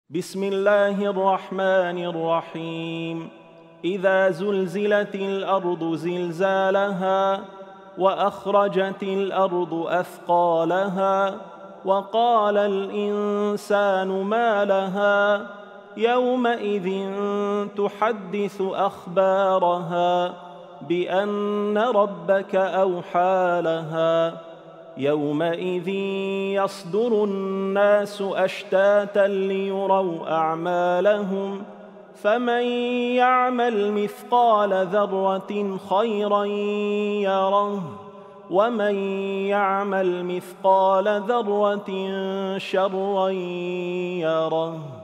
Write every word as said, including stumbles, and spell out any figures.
بسم الله الرحمن الرحيم. إذا زلزلت الأرض زلزالها وأخرجت الأرض أثقالها وقال الإنسان ما لها يومئذ تحدث أخبارها بأن ربك أوحى لها يومئذ يصدر الناس أشتاتا ليروا أعمالهم فمن يعمل مثقال ذرة خيرا يره ومن يعمل مثقال ذرة شرا يره.